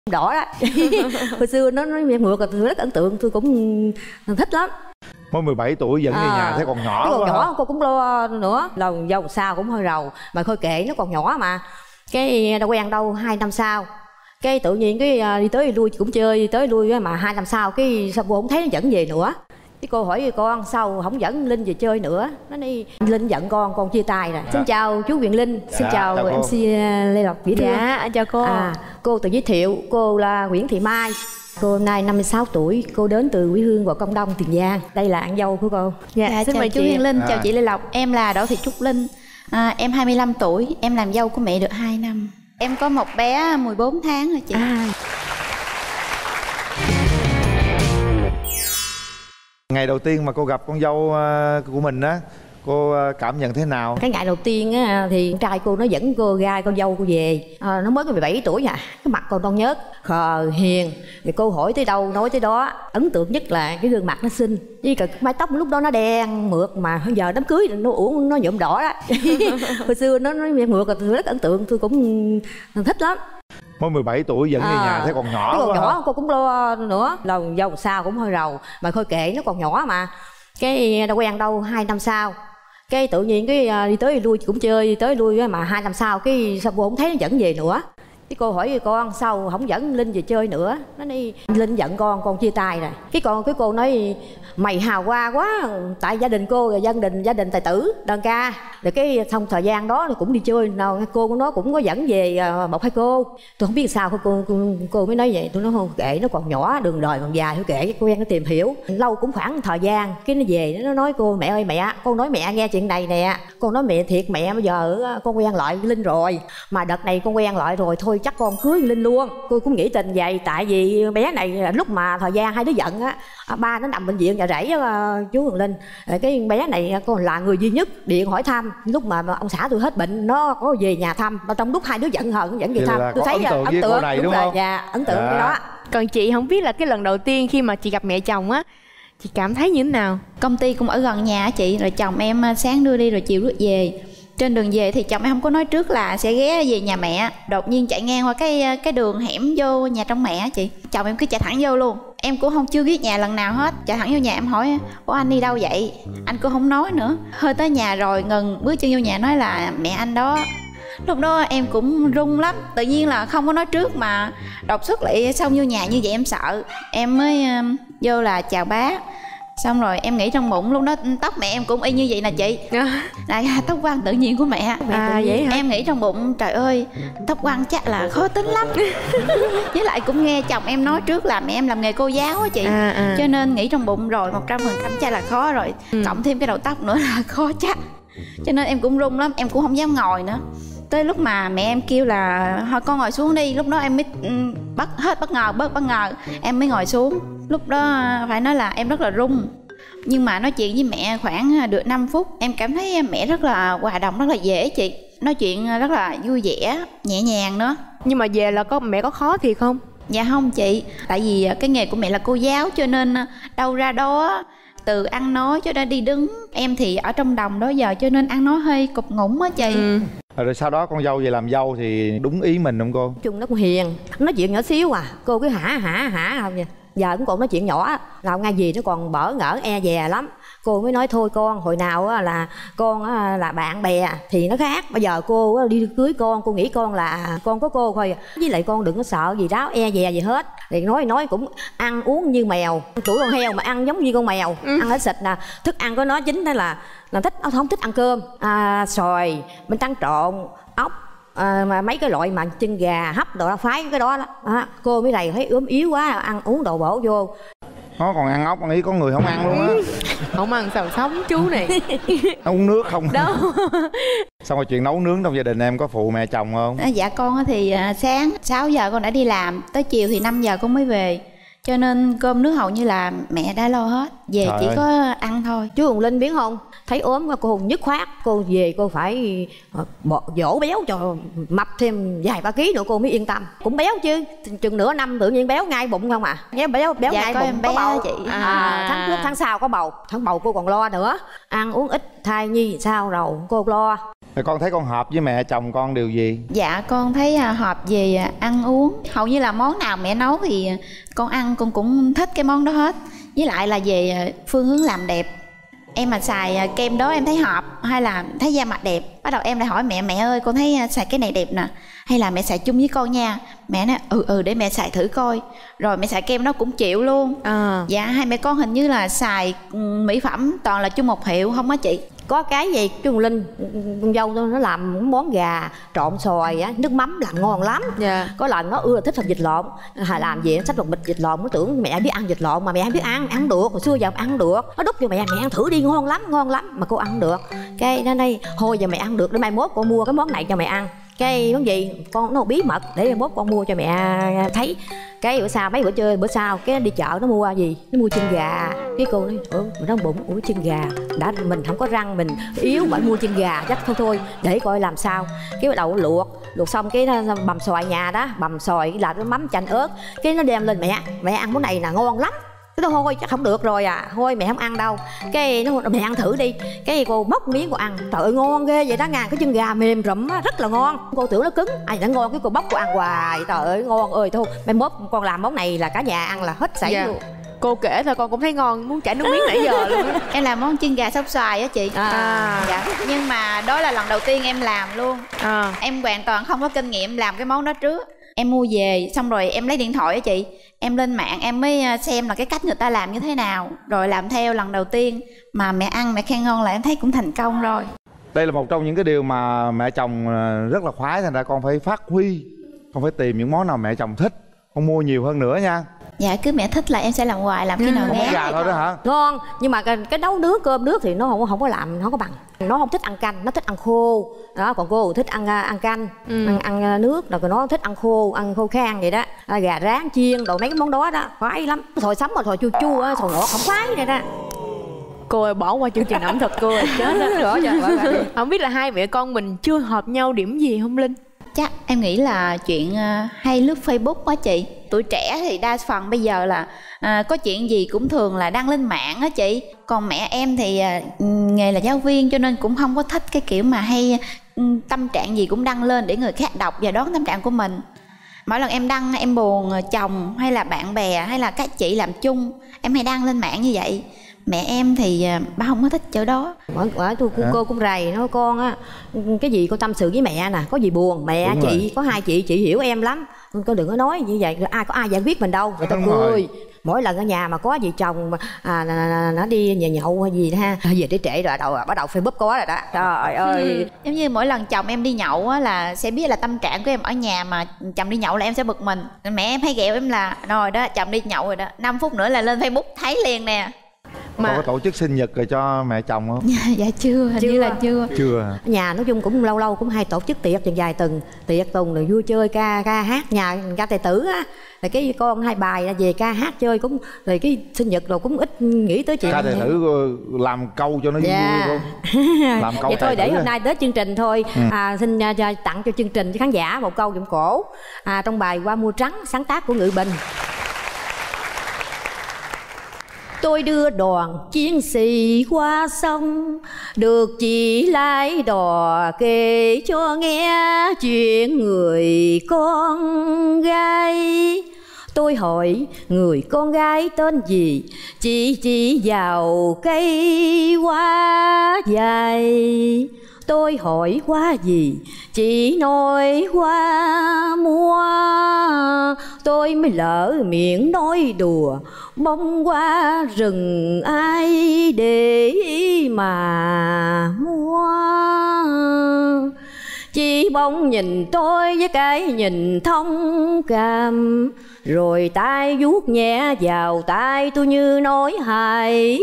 đỏ đó. Hồi xưa nó ngược rồi, tôi rất ấn tượng, tôi cũng thích lắm. Mới 17 tuổi dẫn về nhà thấy còn nhỏ. Còn nhỏ cô cũng lo nữa, lần dâu sao cũng hơi rầu, mà thôi kệ, nó còn nhỏ mà. Cái đâu quen đâu 2 năm sau, cái tự nhiên cái đi tới đi lui cũng chơi, đi tới đi lui mà 2 năm sau cái sao cô không thấy nó dẫn về nữa. Cái cô hỏi con sao không dẫn Linh về chơi nữa, nó đi Linh giận con chia tay rồi. Xin chào chú Quyền Linh, xin chào MC Lê Lộc Vĩ Thương. Dạ, chào cô. Cô tự giới thiệu, cô là Nguyễn Thị Mai. Cô hôm nay 56 tuổi, cô đến từ Quý Hương và Công Đông, Tiền Giang. Đây là anh dâu của cô. Dạ, xin mời chú Quyền Linh, chào chị Lê Lộc. Em là Đỗ Thị Trúc Linh, em 25 tuổi, em làm dâu của mẹ được 2 năm. Em có một bé 14 tháng rồi chị. Ngày đầu tiên mà cô gặp con dâu của mình á, cô cảm nhận thế nào? Cái ngày đầu tiên á, thì con trai cô nó dẫn cô ra con dâu cô về, nó mới có 17 tuổi à, cái mặt còn non nhớt, khờ hiền. Thì cô hỏi tới đâu nói tới đó. Ấn tượng nhất là cái gương mặt nó xinh, với cả mái tóc lúc đó nó đen mượt, mà bây giờ đám cưới nó uổng nó nhuộm đỏ đó. Hồi xưa nó mượt rồi, tôi rất ấn tượng, tôi cũng thích lắm. Mới 17 tuổi dẫn về nhà thấy còn nhỏ. Còn nhỏ cô cũng lo nữa, lần dâu sao cũng hơi rầu, mà thôi kệ, nó còn nhỏ mà. Cái đâu quen đâu 2 năm sau, cái tự nhiên cái đi tới đi lui cũng chơi, đi tới đi lui mà 2 năm sau cái sao cô không thấy nó dẫn về nữa. Cái cô hỏi con sao không dẫn Linh về chơi nữa, nó đi Linh giận con chia tay rồi. Cái cô nói mày hào hoa quá, tại gia đình cô là gia đình tài tử đàn ca. Rồi cái xong thời gian đó cũng đi chơi nào, cô nó cũng có dẫn về 1-2 cô. Tôi không biết sao cô mới nói vậy. Tôi nói không kệ, nó còn nhỏ, đường đời còn dài, thôi kệ, cái cô quen nó tìm hiểu lâu cũng khoảng thời gian. Cái nó về nó nói cô mẹ ơi mẹ, con nói mẹ nghe chuyện này nè. Con nói mẹ thiệt mẹ, bây giờ con quen lại Linh rồi, mà đợt này con quen lại rồi thôi chắc con cưới Linh luôn. Cô cũng nghĩ tình vậy, tại vì bé này lúc mà thời gian hai đứa giận á, ba nó nằm bệnh viện Chợ Rẫy chú Hường Linh. Cái bé này con là người duy nhất điện hỏi thăm lúc mà ông xã tôi hết bệnh, nó có về nhà thăm, mà trong lúc hai đứa giận hờn dẫn về thăm. Tôi thấy ấn tượng này, đúng rồi. Dạ, ấn tượng cái đó. Còn chị không biết là cái lần đầu tiên khi mà chị gặp mẹ chồng á, chị cảm thấy như thế nào? Công ty cũng ở gần nhà á chị, rồi chồng em sáng đưa đi rồi chiều rước về. Trên đường về thì chồng em không có nói trước là sẽ ghé về nhà mẹ, đột nhiên chạy ngang qua cái đường hẻm vô nhà trong mẹ chị. Chồng em cứ chạy thẳng vô luôn, em cũng chưa ghét nhà lần nào hết. Chạy thẳng vô nhà, em hỏi ủa anh đi đâu vậy, anh cũng không nói nữa. Hơi tới nhà rồi ngừng bước chân vô nhà nói là mẹ anh đó. Lúc đó em cũng run lắm, tự nhiên là không có nói trước mà đột xuất lại xong vô nhà như vậy, em sợ. Em mới vô là chào bác. Xong rồi em nghĩ trong bụng lúc đó tóc mẹ em cũng y như vậy nè chị. Là tóc quăn tự nhiên của mẹ. Vậy hả? Em nghĩ trong bụng trời ơi, tóc quăn chắc là khó tính lắm. Với lại cũng nghe chồng em nói trước là mẹ em làm nghề cô giáo á chị. Cho nên nghĩ trong bụng rồi 100% chắc là khó rồi. Cộng thêm cái đầu tóc nữa là khó chắc. Cho nên em cũng run lắm, em cũng không dám ngồi nữa. Tới lúc mà mẹ em kêu là thôi con ngồi xuống đi, lúc đó em mới bất ngờ em mới ngồi xuống. Lúc đó phải nói là em rất là run, nhưng mà nói chuyện với mẹ khoảng được 5 phút em cảm thấy mẹ rất là hòa đồng, rất là dễ chị, nói chuyện rất là vui vẻ, nhẹ nhàng nữa. Nhưng mà về là mẹ có khó thiệt không? Dạ không chị, tại vì cái nghề của mẹ là cô giáo cho nên đâu ra đó, từ ăn nói cho đến đi đứng. Em thì ở trong đồng đó giờ cho nên ăn nói hơi cục ngủng á chị. Rồi sau đó con dâu về làm dâu thì đúng ý mình không cô? Chung nó cũng hiền, nói chuyện nhỏ xíu à, cô cứ hả không vậy. Giờ cũng còn nói chuyện nhỏ, nào ngay gì nó còn bỡ ngỡ e dè lắm. Cô mới nói thôi con, hồi nào là con là bạn bè thì nó khác. Bây giờ cô đi cưới con, cô nghĩ con là con có cô thôi. Với lại con đừng có sợ gì đó, e dè gì hết. Thì nói cũng ăn uống như mèo, tuổi con heo mà ăn giống như con mèo. Ăn hết xịt nè, thức ăn của nó chính là thích, không thích ăn cơm. Xoài, bánh tráng trộn, ốc, mà mấy cái loại mà chân gà hấp đồ phái cái đó đó. Cô mới đầy thấy ốm yếu quá, ăn uống đồ bổ vô. Nó còn ăn ốc, con nghĩ có người không ăn luôn á. Không ăn xào sống chú này. Uống nước không đâu. Xong rồi chuyện nấu nướng trong gia đình em có phụ mẹ chồng không? Dạ con thì sáng 6 giờ con đã đi làm, tới chiều thì 5 giờ con mới về. Cho nên cơm nước hầu như là mẹ đã lo hết. Về chỉ có ăn thôi. Chú Hồng Linh biết không, thấy ốm cô nhất khoát, cô về cô phải dỗ béo cho mập thêm vài ba ký nữa cô mới yên tâm. Cũng béo chứ, chừng nửa năm tự nhiên béo ngay bụng không à. Béo dạ, ngay bụng, có bầu chị. Tháng trước tháng sau có bầu, tháng bầu cô còn lo nữa. Ăn uống ít, thai nhi sao rồi cô lo. Rồi con thấy con hợp với mẹ chồng con điều gì? Dạ con thấy hợp về ăn uống. Hầu như là món nào mẹ nấu thì con ăn con cũng thích cái món đó hết. Với lại là về phương hướng làm đẹp. Em mà xài kem đó em thấy hợp hay là thấy da mặt đẹp, bắt đầu em lại hỏi mẹ, mẹ ơi con thấy xài cái này đẹp nè, hay là mẹ xài chung với con nha. Mẹ nói để mẹ xài thử coi. Rồi mẹ xài kem đó cũng chịu luôn. Dạ hai mẹ con hình như là xài mỹ phẩm toàn là chung một hiệu không á chị. Có cái gì chú Linh, con dâu tôi nó làm món gà trộn xoài á, nước mắm làm ngon lắm. Có lần nó thích làm vịt lộn, làm gì nó xách một bịch vịt lộn, nó tưởng mẹ biết ăn vịt lộn mà mẹ không biết ăn được. Hồi xưa giờ ăn được, nó đút cho mẹ ăn thử đi, ngon lắm mà cô ăn được. Cái nó đây thôi giờ mẹ ăn được, để mai mốt con mua cái món này cho mẹ ăn. Cái món gì con nó bí mật để mốt con mua cho mẹ thấy. Cái bữa sau mấy bữa sau cái đi chợ nó mua gì, nó mua chân gà. Cái cô nói mình đau bụng, chân gà đã mình không có răng, mình yếu mà mua chân gà chắc thôi để coi làm sao. Cái bắt đầu luộc xong cái bằm xoài nhà đó, bằm xoài là nó mắm chanh ớt, cái nó đem lên mẹ ăn món này là ngon lắm. Cái thôi chắc không được rồi thôi mẹ không ăn đâu. Cái nó mẹ ăn thử đi. Cái cô bóc miếng cô ăn, trời ơi ngon ghê vậy đó ngàn, cái chân gà mềm rụm rất là ngon. Cô tưởng nó cứng, nó ngon, cái cô bóc cô ăn hoài, trời ơi ngon ơi. Thôi mai mốt con làm món này là cả nhà ăn là hết sảy luôn. Cô kể thôi con cũng thấy ngon, muốn chảy nước miếng nãy giờ luôn. Em làm món chân gà xóc xoài á chị. Dạ. Nhưng mà đó là lần đầu tiên em làm luôn. Em hoàn toàn không có kinh nghiệm làm cái món đó trước. Em mua về xong rồi em lấy điện thoại á chị, em lên mạng em mới xem là cái cách người ta làm như thế nào, rồi làm theo lần đầu tiên mà mẹ ăn mẹ khen ngon là em thấy cũng thành công rồi. Đây là một trong những cái điều mà mẹ chồng rất là khoái, thành ra con phải phát huy, con phải tìm những món nào mẹ chồng thích, con mua nhiều hơn nữa nha. Dạ cứ mẹ thích là em sẽ làm hoài, làm khi nào nghe gà thôi đó hả? Ngon, nhưng mà cái nấu cơm nước thì nó không có làm, nó không có bằng. Nó không thích ăn canh, nó thích ăn khô đó, còn cô thích ăn canh, ăn nước, rồi nó thích ăn khô khan vậy đó. Gà rán chiên đồ mấy cái món đó khoái lắm. Thòi sắm mà thòi chua thòi ngọt không khoái vậy đó. Cô ơi, bỏ qua chương trình ẩm thực cô ơi, chết đó. Không biết là hai mẹ con mình chưa hợp nhau điểm gì không Linh? Chắc em nghĩ là chuyện hay lướt Facebook á chị. Tuổi trẻ thì đa phần bây giờ là có chuyện gì cũng thường là đăng lên mạng á chị. Còn mẹ em thì nghề là giáo viên cho nên cũng không có thích cái kiểu mà hay tâm trạng gì cũng đăng lên để người khác đọc và đoán tâm trạng của mình. Mỗi lần em đăng em buồn chồng hay là bạn bè hay là các chị làm chung, em hay đăng lên mạng như vậy. Mẹ em thì ba không có thích chỗ đó. Cô cũng rầy nói con á, cái gì con tâm sự với mẹ nè, có gì buồn mẹ đúng chị rồi. Có hai chị hiểu em lắm, con đừng có nói như vậy, có ai giải quyết mình đâu. Người ta cười. Mỗi lần ở nhà mà có gì chồng nó đi nhà nhậu hay gì ha, về để trễ rồi bắt đầu Facebook có rồi đó. Trời ơi. Giống như mỗi lần chồng em đi nhậu á là sẽ biết là tâm trạng của em ở nhà, mà chồng đi nhậu là em sẽ bực mình. Mẹ em hay ghẹo em là rồi đó, chồng đi nhậu rồi đó, 5 phút nữa là lên Facebook thấy liền nè. Mà có tổ chức sinh nhật rồi cho mẹ chồng không? Dạ chưa, hình như là chưa. Nhà nói chung cũng lâu cũng hay tổ chức tiệc chừng vài tuần, tiệc tuần rồi vui chơi ca hát, nhà ca tài tử á, rồi cái con hai bài là về ca hát chơi cũng, rồi cái sinh nhật rồi cũng ít nghĩ tới chuyện. Ca tài tử làm câu cho nó vui không? Làm câu. Vậy thôi để hôm nay tới chương trình thôi. Xin tặng cho chương trình cho khán giả một câu giọng cổ trong bài Hoa Mua Trắng sáng tác của Ngự Bình. Tôi đưa đoàn chiến sĩ qua sông, được chị lái đò kể cho nghe chuyện người con gái. Tôi hỏi người con gái tên gì, chị chỉ vào cây hoa dài. Tôi hỏi hoa gì, chị nói hoa mua. Tôi mới lỡ miệng nói đùa, bông hoa rừng ai để mà mua. Chị bỗng nhìn tôi với cái nhìn thông cảm, rồi tay vuốt nhẹ vào tay tôi như nói hãy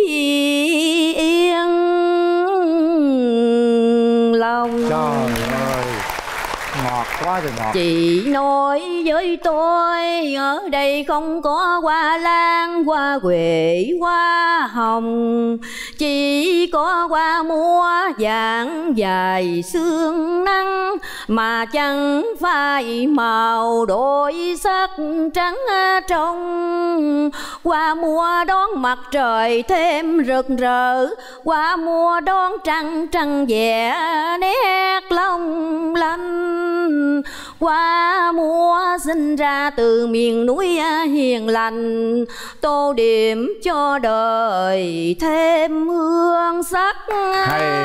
yên lòng. Trời ơi, ngọt ngọt quá trời ngọt. Chị nói với tôi ở đây không có hoa lan, hoa huệ, hoa hồng, chỉ có hoa mua vàng dài sương nắng, mà chẳng phải màu đổi sắc trắng trong. Hoa mua đón mặt trời thêm rực rỡ, hoa mua đón trăng trăng vẻ nét long lanh. Hoa mua sinh ra từ miền núi hiền lành, tô điểm cho đời thêm hương sắc. Hay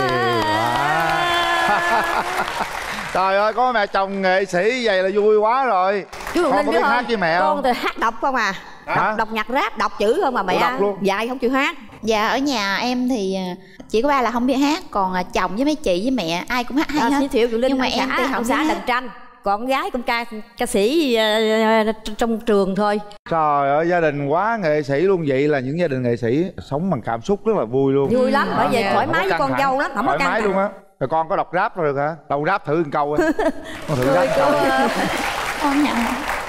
quá. Trời ơi, có mẹ chồng nghệ sĩ vậy là vui quá rồi. Chú con có biết hát với mẹ không? Con thì hát đọc không à. Đọc nhạc rap, đọc chữ không mà mẹ. Đọc luôn. Dạy không chịu hát. Dạ ở nhà em thì chỉ có ba là không biết hát, còn chồng với mấy chị với mẹ ai cũng hát hay hết. Giới thiệu Linh, nhưng mà em thì không xã biết Đần Tranh, con gái con ca sĩ trong trường thôi. Trời ơi, gia đình quá nghệ sĩ luôn. Vậy là những gia đình nghệ sĩ sống bằng cảm xúc rất là vui luôn. Vui lắm, bởi vì thoải mái với con dâu lắm, không có thoải căng mái thẳng luôn á. Rồi con có đọc rap rồi được hả? Đâu rap thử một câu á. Con thử rap câu. Con nhận.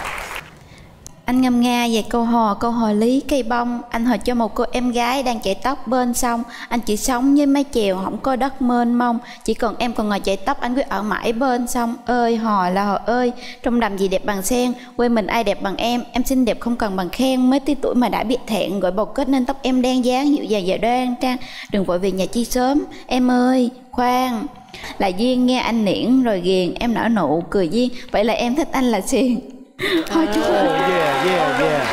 Anh ngâm nga về câu hò lý cây bông. Anh hỏi cho một cô em gái đang chạy tóc bên sông. Anh chỉ sống với mái chèo không có đất mênh mông, chỉ còn em còn ngồi chạy tóc, anh quyết ở mãi bên sông. Ơi hò là hò ơi, trong đầm gì đẹp bằng sen, quê mình ai đẹp bằng em xinh đẹp không cần bằng khen. Mới tí tuổi mà đã biết thẹn, gọi bầu kết nên tóc em đen dáng dịu dàng và đoan trang. Đừng vội về nhà chi sớm, em ơi khoan. Là duyên nghe anh niễn rồi ghiền, em nở nụ cười duyên, vậy là em thích anh là xiền. Thôi chú Yeah.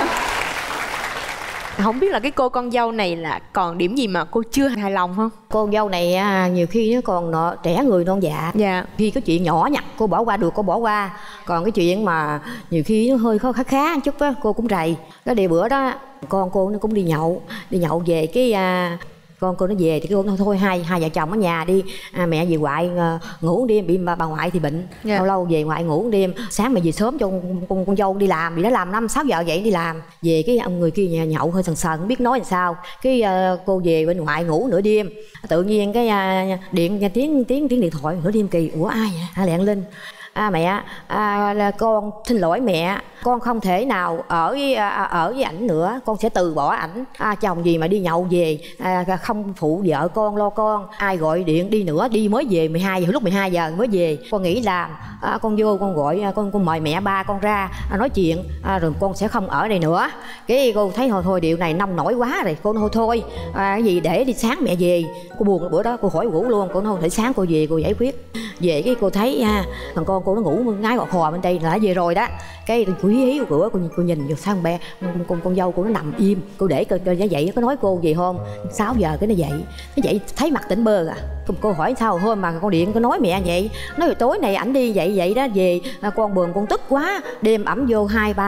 Không biết là cái cô con dâu này là còn điểm gì mà cô chưa hài lòng không? Con dâu này nhiều khi nó còn trẻ người non dạ. Dạ. Khi cái chuyện nhỏ nhặt cô bỏ qua được cô bỏ qua, còn cái chuyện mà nhiều khi nó hơi khá chút á cô cũng rầy. Cái điều bữa đó con cô nó cũng đi nhậu về cái con cô nó về thì cô nói thôi hai vợ chồng ở nhà đi, mẹ về ngoại ngủ đêm, bị bà ngoại thì bệnh. Lâu lâu về ngoại ngủ đêm, sáng mẹ về sớm cho con dâu đi làm, vì nó làm 5-6 giờ vậy đi làm. Về cái ông người kia nhà nhậu hơi sần không biết nói làm sao, cái cô về bên ngoại ngủ nửa đêm, tự nhiên cái điện tiếng điện thoại nửa đêm kỳ. Ủa ai vậy? Lẹn Linh. Mẹ, là con xin lỗi mẹ, con không thể nào ở với ảnh nữa, con sẽ từ bỏ ảnh. Chồng gì mà đi nhậu về không phụ vợ con lo con, ai gọi điện đi nữa, đi mới về 12 giờ, lúc 12 giờ mới về. Con nghĩ là con vô con gọi con mời mẹ ba con ra nói chuyện, rồi con sẽ không ở đây nữa. Cái cô thấy thôi điều này nông nổi quá rồi, cô nói thôi cái gì để đi sáng mẹ về. Cô buồn bữa đó cô hỏi ngủ luôn, cô nói để sáng cô về cô giải quyết. Về cái cô thấy thằng con cô nó ngủ ngái gọt hò bên đây là về rồi đó. Cái cô hí của cửa cô nhìn vô sang bé con dâu cô nó nằm im, cô để coi giá dậy có nói cô gì không. 6 giờ cái nó dậy thấy mặt tỉnh bơ cô hỏi sao hôm mà con điện có nói mẹ vậy, nói rồi tối này ảnh đi vậy đó về con buồn con tức quá, đêm ẩm vô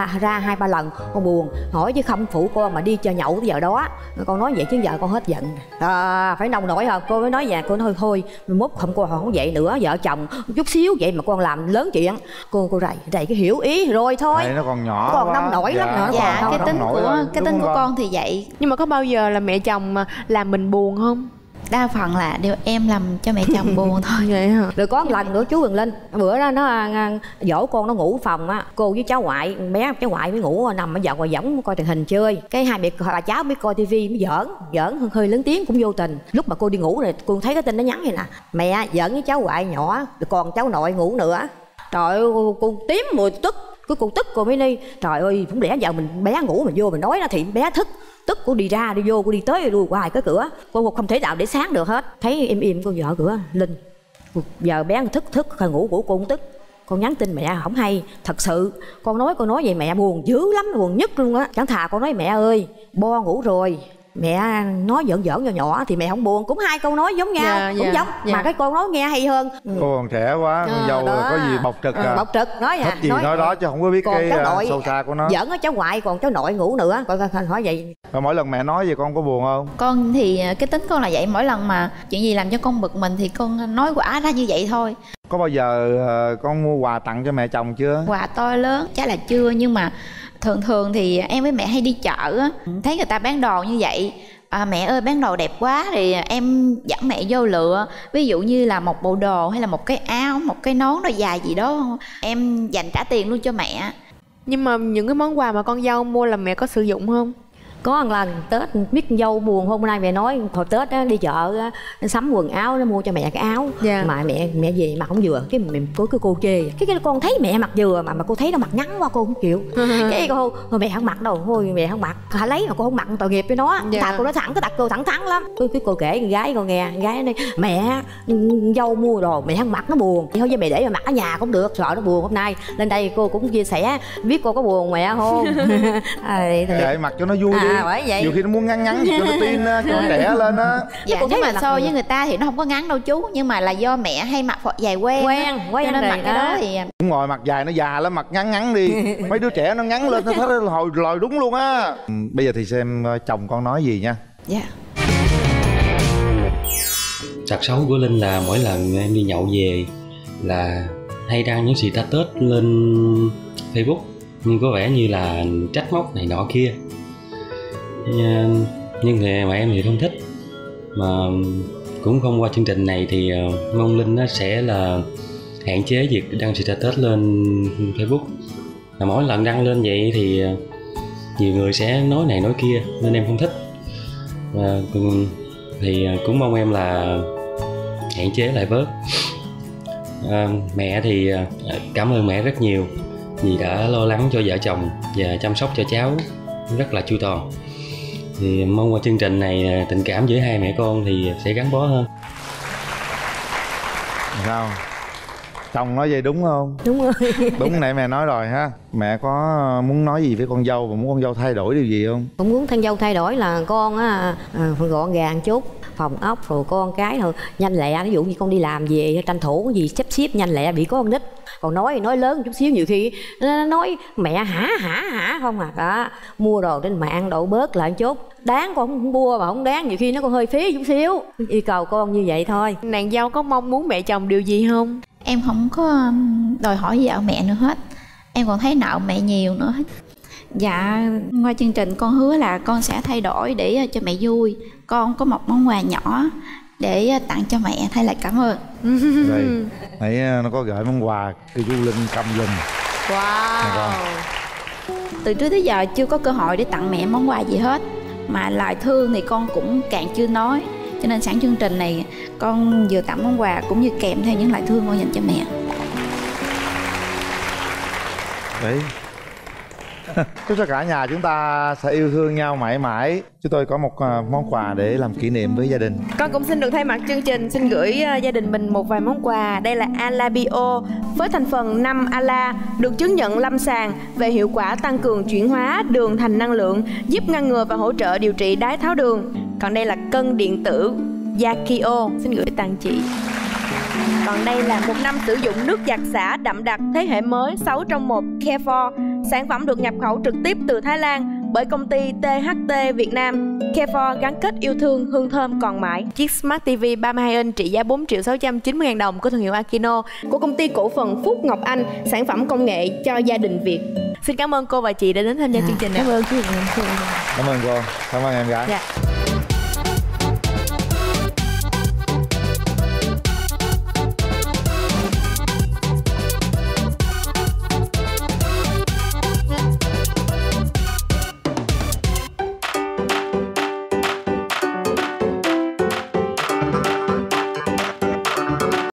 2-3 lần con buồn, hỏi chứ không phụ con mà đi cho nhậu tới giờ đó. Con nói vậy chứ giờ con hết giận phải nông nổi không. Cô mới nói dạ, cô nói thôi mốt không cô không vậy nữa, vợ chồng chút xíu vậy mà con làm lớn chuyện. Cô rầy cái hiểu ý rồi thôi. Nó còn nhỏ còn nông nổi lắm nữa. Dạ cái tính của con thì vậy. Nhưng mà có bao giờ là mẹ chồng mà làm mình buồn không? Đa phần là đều em làm cho mẹ chồng buồn thôi. Vậy hả? Rồi có một lần nữa chú Quỳnh Linh, bữa đó nó dỗ con nó ngủ phòng á, cô với cháu ngoại, cháu ngoại mới ngủ nằm ở vợ ngoài võng coi truyền hình chơi. Cái hai bà cháu mới coi tivi mới giỡn hơi lớn tiếng cũng vô tình. Lúc mà cô đi ngủ rồi cô thấy cái tin nó nhắn vậy nè: mẹ giỡn với cháu ngoại nhỏ, còn cháu nội ngủ nữa. Trời ơi cô tím mùi tức. Cô tức cô mới đi, trời ơi không lẽ giờ mình bé ngủ mình vô mình nói nó thì bé thức. Tức cô đi ra đi vô, cô đi tới đi hoài cái cửa, cô không thể nào để sáng được hết. Thấy im cô vợ cửa Linh, giờ bé thức ngủ của cô cũng tức. Con nhắn tin mẹ không hay, thật sự con nói vậy mẹ buồn dữ lắm, buồn nhất luôn á. Chẳng thà con nói mẹ ơi Bo ngủ rồi, mẹ nói giỡn nhỏ thì mẹ không buồn, cũng hai câu nói giống nhau, cũng giống mà cái câu nói nghe hay hơn. Cô còn trẻ quá, con dâu đó. Có gì bộc trực bộc trực nói thích gì nói đó chứ không có biết cái sâu xa của nó. Giỡn ở cháu ngoại, còn cháu nội ngủ nữa, coi hỏi vậy. Rồi mỗi lần mẹ nói vậy con có buồn không? Con thì cái tính con là vậy, mỗi lần mà chuyện gì làm cho con bực mình thì con nói quả ra như vậy thôi. Có bao giờ con mua quà tặng cho mẹ chồng chưa? Quà to lớn chắc là chưa, nhưng mà thường thì em với mẹ hay đi chợ á, thấy người ta bán đồ như vậy, Mẹ ơi bán đồ đẹp quá, thì em dẫn mẹ vô lựa. Ví dụ như là một bộ đồ hay là một cái áo, một cái nón đôi dài gì đó, em dành trả tiền luôn cho mẹ. Nhưng mà những cái món quà mà con dâu mua là mẹ có sử dụng không? Có một lần Tết biết con dâu buồn, hôm nay mẹ nói hồi Tết á, đi chợ á, nó sắm quần áo, nó mua cho mẹ cái áo. Mà mẹ về mặc không vừa, cái cô chê cái con thấy mẹ mặc vừa mà cô thấy nó mặc ngắn quá cô không chịu. Cái cô thôi mẹ không mặc đâu, thôi mẹ không mặc, hả lấy mà cô không mặc tội nghiệp với nó. Tại cô nói thẳng, cái tật cô thẳng thắn lắm. Cái cô kể con gái cô nghe, con gái nói mẹ dâu mua đồ mẹ không mặc nó buồn, thôi với mẹ để mà mặc ở nhà cũng được, sợ nó buồn. Hôm nay lên đây cô cũng chia sẻ, biết cô có buồn mẹ không. Để mặc cho nó vui đi. Bởi vậy nhiều khi nó muốn ngắn gì cho nó tin cho nó trẻ lên á. Dạ nhưng mà so với người ta thì nó không có ngắn đâu chú, nhưng mà là do mẹ hay mặc dài quen cho nên mặc cái đó thì ngồi mặc dài nó già lắm, mặc ngắn đi. Mấy đứa trẻ nó ngắn lên nó thấy hồi lòi đúng luôn á. Bây giờ thì xem chồng con nói gì nha. Dạ. Tật xấu của Linh là mỗi lần em đi nhậu về là hay đăng những status lên Facebook, nhưng có vẻ như là trách móc này nọ kia. Nhưng mà em thì không thích, mà cũng không qua chương trình này thì mong Linh nó sẽ là hạn chế việc đăng status lên Facebook. Là mỗi lần đăng lên vậy thì nhiều người sẽ nói này nói kia nên em không thích. Thì cũng mong em là hạn chế lại bớt. Mẹ thì cảm ơn mẹ rất nhiều vì đã lo lắng cho vợ chồng và chăm sóc cho cháu rất là chu toàn. Thì mong qua chương trình này tình cảm giữa hai mẹ con thì sẽ gắn bó hơn. Sao? Chồng nói vậy đúng không? Đúng rồi. Đúng nãy mẹ nói rồi ha. Mẹ có muốn nói gì với con dâu và muốn con dâu thay đổi điều gì không? Cũng muốn con dâu thay đổi là con á phải gọn gàng chút, phòng ốc rồi con cái rồi nhanh lẹ. Ví dụ như con đi làm về tranh thủ cái gì sắp xếp nhanh lẹ, bị có con nít còn nói lớn chút xíu nhiều khi nó nói mẹ hả không à. Đó, mua đồ trên mạng độ bớt lại chút, đáng con không mua mà không đáng nhiều khi nó còn hơi phí chút xíu. Yêu cầu con như vậy thôi. Nàng dâu có mong muốn mẹ chồng điều gì không? Em không có đòi hỏi gì ở mẹ nữa hết, em còn thấy nợ mẹ nhiều nữa. Dạ qua chương trình con hứa là con sẽ thay đổi để cho mẹ vui. Con có một món quà nhỏ để tặng cho mẹ thay lời cảm ơn. Đây, nãy nó có gửi món quà từ Du Linh cầm giùm. Wow. Từ trước tới giờ chưa có cơ hội để tặng mẹ món quà gì hết, mà lời thương thì con cũng càng chưa nói. Cho nên sẵn chương trình này con vừa tặng món quà cũng như kèm theo những lời thương con dành cho mẹ. Đấy. Chúc cho cả nhà chúng ta sẽ yêu thương nhau mãi mãi. Chúng tôi có một món quà để làm kỷ niệm với gia đình. Con cũng xin được thay mặt chương trình xin gửi gia đình mình một vài món quà. Đây là Ala Bio với thành phần 5 Ala, được chứng nhận lâm sàng về hiệu quả tăng cường chuyển hóa đường thành năng lượng, giúp ngăn ngừa và hỗ trợ điều trị đái tháo đường. Còn đây là cân điện tử Yakio, xin gửi tặng chị. Còn đây là 1 năm sử dụng nước giặt xả đậm đặc thế hệ mới 6 trong 1 Care4. Sản phẩm được nhập khẩu trực tiếp từ Thái Lan bởi công ty THT Việt Nam. Care4 gắn kết yêu thương, hương thơm còn mãi. Chiếc Smart TV 32 inch trị giá 4.690.000 đồng của thương hiệu Akino của công ty cổ phần Phúc Ngọc Anh, sản phẩm công nghệ cho gia đình Việt. Xin cảm ơn cô và chị đã đến tham gia chương trình này. Cảm ơn chị. Cảm ơn cô, cảm ơn em gái. Dạ.